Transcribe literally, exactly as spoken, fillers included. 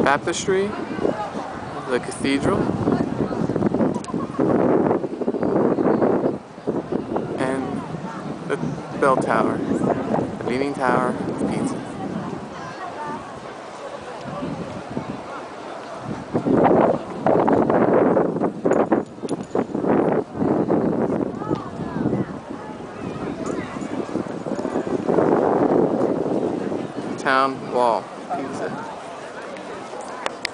Baptistry, the Cathedral, and the bell tower, the Leaning Tower of Pisa. Town wall.